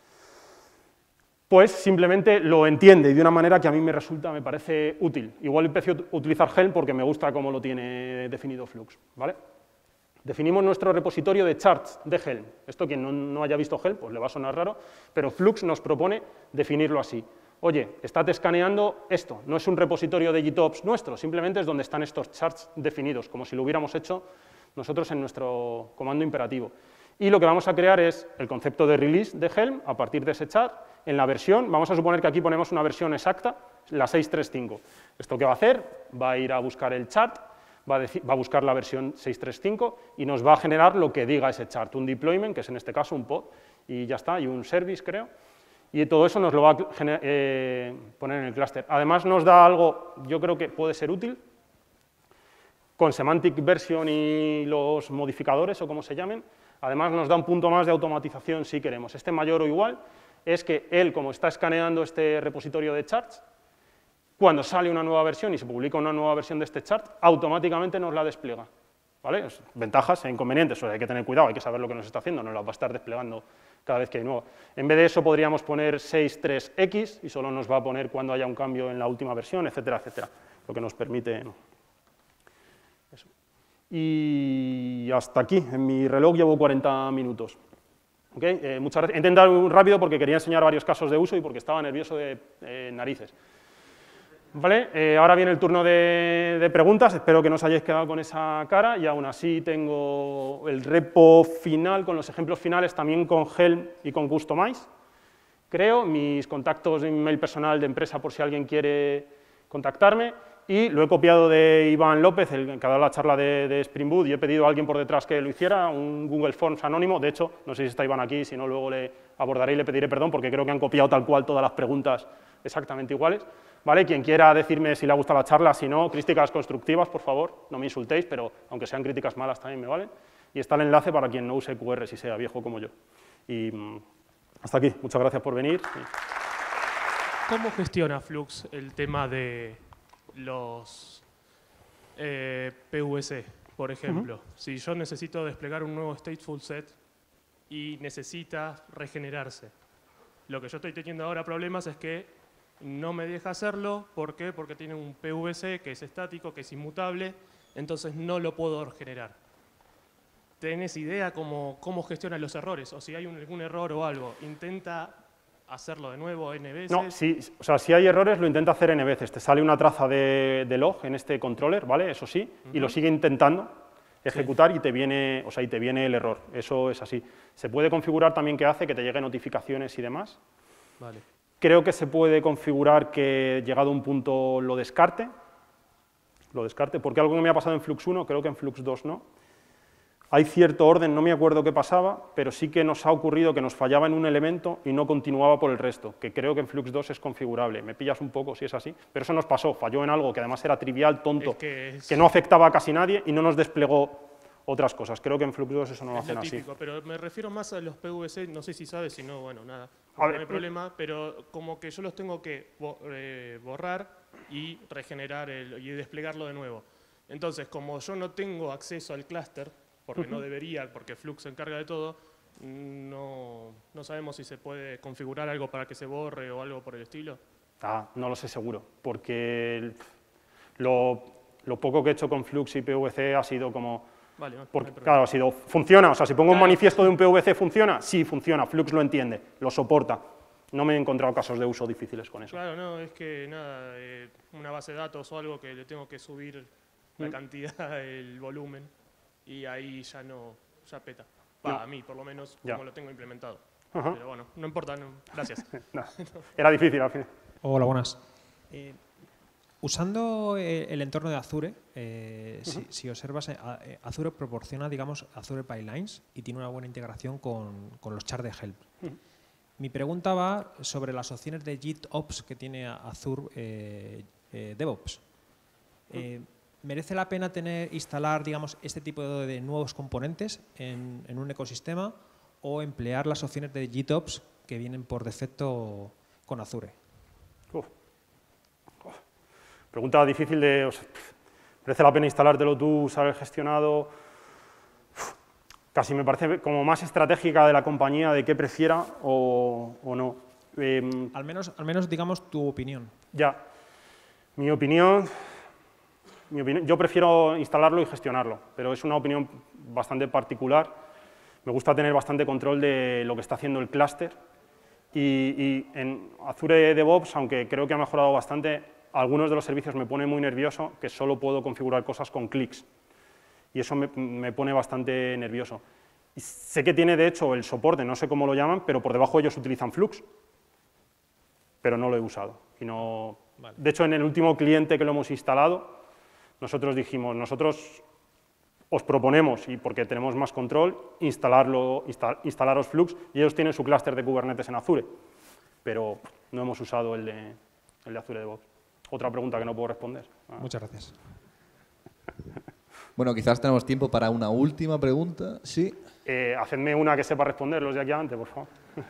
[SPEAKER 1] Pues simplemente lo entiende y de una manera que a mí me parece útil. Igual empecé a utilizar Helm porque me gusta cómo lo tiene definido Flux, ¿vale? Definimos nuestro repositorio de charts de Helm. Esto quien no haya visto Helm, pues le va a sonar raro, pero Flux nos propone definirlo así. Oye, estate escaneando esto, no es un repositorio de GitOps nuestro, simplemente es donde están estos charts definidos, como si lo hubiéramos hecho nosotros en nuestro comando imperativo. Y lo que vamos a crear es el concepto de release de Helm a partir de ese chart. En la versión, vamos a suponer que aquí ponemos una versión exacta, la 6.3.5. ¿Esto qué va a hacer? Va a ir a buscar el chart, va a buscar la versión 6.3.5 y nos va a generar lo que diga ese chart, un deployment, que es en este caso un pod, y ya está, y un service, creo, y todo eso nos lo va a poner en el clúster. Además nos da algo, yo creo que puede ser útil, con semantic version y los modificadores, o como se llamen, además nos da un punto más de automatización si queremos. Este mayor o igual es que él, como está escaneando este repositorio de charts, cuando sale una nueva versión y se publica una nueva versión de este chart, automáticamente nos la despliega, ¿vale? Ventajas e inconvenientes, hay que tener cuidado, hay que saber lo que nos está haciendo, nos la va a estar desplegando cada vez que hay nuevo. En vez de eso podríamos poner 6.3x y solo nos va a poner cuando haya un cambio en la última versión, etcétera, etcétera, lo que nos permite eso. Y hasta aquí, en mi reloj llevo 40 minutos. ¿Okay? Muchas gracias. He intentado ir rápido porque quería enseñar varios casos de uso y porque estaba nervioso de narices. Vale, ahora viene el turno de preguntas, espero que no os hayáis quedado con esa cara, y aún así tengo el repo final con los ejemplos finales, también con Helm y con Customize, creo, mis contactos de email personal de empresa por si alguien quiere contactarme, y lo he copiado de Iván López, el que ha dado la charla de Spring Boot, y he pedido a alguien por detrás que lo hiciera, un Google Forms anónimo. De hecho, no sé si está Iván aquí, si no luego le abordaré y le pediré perdón, porque creo que han copiado tal cual todas las preguntas exactamente iguales. ¿Vale? Quien quiera decirme si le ha gustado la charla, si no, críticas constructivas, por favor, no me insultéis, pero aunque sean críticas malas también me valen. Y está el enlace para quien no use QR, si sea viejo como yo. Y hasta aquí, muchas gracias por venir.
[SPEAKER 2] ¿Cómo gestiona Flux el tema de los PVC, por ejemplo? Si yo necesito desplegar un nuevo stateful set y necesita regenerarse. Lo que yo estoy teniendo ahora problemas es que no me deja hacerlo. ¿Por qué? Porque tiene un PVC que es estático, que es inmutable, entonces no lo puedo regenerar. ¿Tenés idea cómo gestiona los errores? O si hay algún error o algo, ¿intenta hacerlo de nuevo N veces?
[SPEAKER 1] No, sí, o sea, si hay errores lo intenta hacer N veces. Te sale una traza de log en este controller, ¿vale? Eso sí, y lo sigue intentando ejecutar, y te viene, o sea, y te viene el error. Eso es así. Se puede configurar también que hace que te lleguen notificaciones y demás.
[SPEAKER 2] Vale.
[SPEAKER 1] Creo que se puede configurar que llegado a un punto lo descarte, porque algo que me ha pasado en Flux 1, creo que en Flux 2 no. Hay cierto orden, no me acuerdo qué pasaba, pero sí que nos ha ocurrido que nos fallaba en un elemento y no continuaba por el resto, que creo que en Flux 2 es configurable. Me pillas un poco si es así, pero eso nos pasó, falló en algo que además era trivial, tonto, que no afectaba a casi nadie y no nos desplegó otras cosas. Creo que en Flux 2 eso no lo hacen así.
[SPEAKER 2] Típico, pero me refiero más a los PVC, no sé si sabes, si no, bueno, nada, no hay problema, pero como que yo los tengo que borrar y regenerar y desplegarlo de nuevo. Entonces, como yo no tengo acceso al clúster, porque no debería, porque Flux se encarga de todo, no sabemos si se puede configurar algo para que se borre o algo por el estilo.
[SPEAKER 1] No lo sé seguro, porque lo poco que he hecho con Flux y PVC ha sido como...
[SPEAKER 2] Vale, no,
[SPEAKER 1] porque, claro, ha sido, funciona, o sea, si pongo un manifiesto de un PVC, ¿funciona? Sí, funciona, Flux lo entiende, lo soporta. No me he encontrado casos de uso difíciles con eso.
[SPEAKER 2] Claro, no, es que nada, una base de datos o algo que le tengo que subir la cantidad, el volumen, y ahí ya peta. A mí, por lo menos, como lo tengo implementado. Pero bueno, no importa, gracias.
[SPEAKER 1] No, era difícil al fin.
[SPEAKER 3] Hola, buenas. Usando el entorno de Azure, si observas, Azure proporciona, digamos, Azure Pipelines y tiene una buena integración con los chars de Helm. Mi pregunta va sobre las opciones de GitOps que tiene Azure DevOps. ¿Merece la pena instalar, digamos, este tipo de nuevos componentes en un ecosistema o emplear las opciones de GitOps que vienen por defecto con Azure?
[SPEAKER 1] Pregunta difícil de... ¿merece la pena instalártelo tú, saber gestionado? Casi me parece como más estratégica de la compañía de qué prefiera o no.
[SPEAKER 3] Al menos, digamos, tu opinión.
[SPEAKER 1] Ya. Mi opinión, yo prefiero instalarlo y gestionarlo, pero es una opinión bastante particular. Me gusta tener bastante control de lo que está haciendo el clúster. Y en Azure DevOps, aunque creo que ha mejorado bastante, algunos de los servicios me pone muy nervioso que solo puedo configurar cosas con clics. Y eso me pone bastante nervioso. Y sé que tiene, de hecho, el soporte, no sé cómo lo llaman, pero por debajo ellos utilizan Flux. Pero no lo he usado. Y no... Vale. De hecho, en el último cliente que lo hemos instalado, nosotros dijimos, nosotros os proponemos, y porque tenemos más control, instalaros Flux, y ellos tienen su clúster de Kubernetes en Azure. Pero no hemos usado el de Azure DevOps. Otra pregunta que no puedo responder.
[SPEAKER 3] Muchas gracias.
[SPEAKER 4] Bueno, quizás tenemos tiempo para una última pregunta. Sí.
[SPEAKER 1] Hacedme una que sepa responder los de aquí adelante, por favor.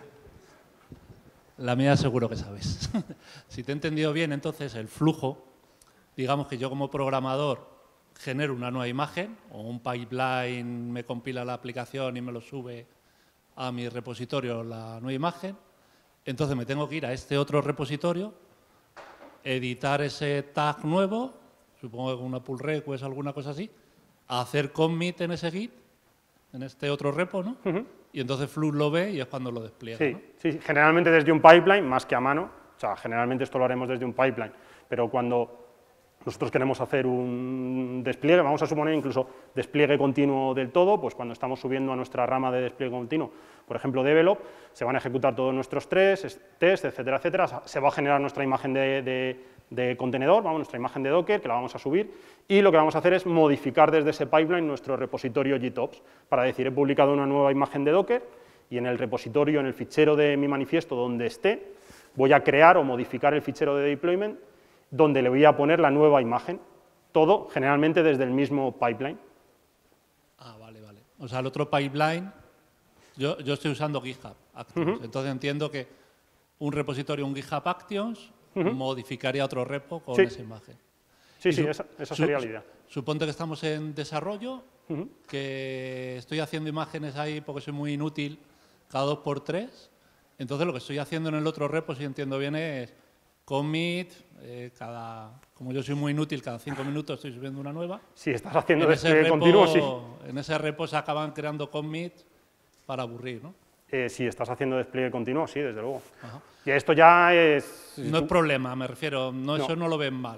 [SPEAKER 5] La mía seguro que sabes. Si te he entendido bien, entonces el flujo, digamos que yo como programador genero una nueva imagen o un pipeline me compila la aplicación y me lo sube a mi repositorio la nueva imagen, entonces me tengo que ir a este otro repositorio, editar ese tag nuevo, supongo que una pull request o alguna cosa así, hacer commit en ese Git, en este otro repo, ¿no? Y entonces Flux lo ve y es cuando lo despliega,
[SPEAKER 1] sí,
[SPEAKER 5] ¿no?
[SPEAKER 1] Sí, generalmente desde un pipeline, más que a mano, o sea, generalmente esto lo haremos desde un pipeline, pero cuando nosotros queremos hacer un despliegue, vamos a suponer incluso despliegue continuo del todo, pues cuando estamos subiendo a nuestra rama de despliegue continuo, por ejemplo, develop, se van a ejecutar todos nuestros test, etcétera, etcétera, se va a generar nuestra imagen de contenedor, nuestra imagen de Docker, que la vamos a subir, y lo que vamos a hacer es modificar desde ese pipeline nuestro repositorio GitOps, para decir, he publicado una nueva imagen de Docker, y en el repositorio, en el fichero de mi manifiesto donde esté, voy a crear o modificar el fichero de deployment, donde le voy a poner la nueva imagen, todo generalmente desde el mismo pipeline.
[SPEAKER 5] Ah, vale, vale. O sea, el otro pipeline, yo estoy usando GitHub Actions, entonces entiendo que un repositorio, un GitHub Actions, modificaría otro repo con esa imagen.
[SPEAKER 1] Sí, sí, esa sería la idea.
[SPEAKER 5] Suponte que estamos en desarrollo, que estoy haciendo imágenes ahí porque soy muy inútil cada 2×3, entonces lo que estoy haciendo en el otro repo, si entiendo bien, es commit, como yo soy muy inútil, cada 5 minutos estoy subiendo una nueva.
[SPEAKER 1] Si estás haciendo despliegue continuo, sí.
[SPEAKER 5] En ese repo se acaban creando commit para aburrir, ¿no?
[SPEAKER 1] Si estás haciendo despliegue continuo, sí, desde luego.
[SPEAKER 5] Ajá.
[SPEAKER 1] Y esto ya es...
[SPEAKER 5] No es problema, me refiero, eso no lo ven mal.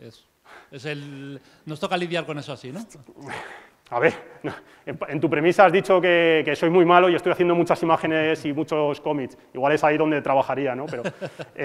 [SPEAKER 5] Nos toca lidiar con eso así, ¿no?
[SPEAKER 1] A ver, en tu premisa has dicho que soy muy malo y estoy haciendo muchas imágenes y muchos commits. Igual es ahí donde trabajaría, ¿no? Pero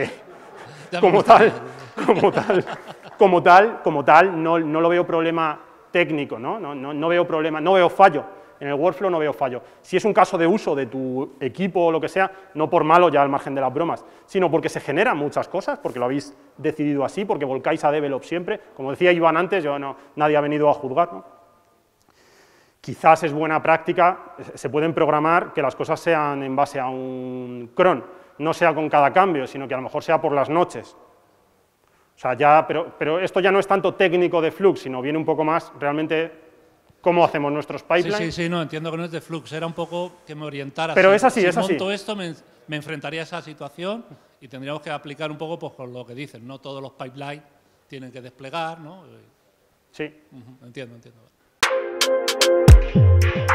[SPEAKER 1] como tal, no lo veo problema técnico, ¿no? No veo problema, no veo fallo. En el workflow no veo fallo. Si es un caso de uso de tu equipo o lo que sea, no por malo ya al margen de las bromas, sino porque se generan muchas cosas, porque lo habéis decidido así, porque volcáis a develop siempre. Como decía Iván antes, nadie ha venido a juzgar, ¿no? Quizás es buena práctica, se pueden programar que las cosas sean en base a un cron, no sea con cada cambio, sino que a lo mejor sea por las noches. O sea, pero esto ya no es tanto técnico de Flux, sino viene un poco más realmente cómo hacemos nuestros pipelines.
[SPEAKER 5] Sí, no, entiendo que no es de Flux, era un poco que me orientara.
[SPEAKER 1] Pero es así,
[SPEAKER 5] si
[SPEAKER 1] es así.
[SPEAKER 5] monto esto, me enfrentaría a esa situación y tendríamos que aplicar un poco pues, con lo que dicen, no todos los pipelines tienen que desplegar, ¿no?
[SPEAKER 1] Sí.
[SPEAKER 5] Entiendo.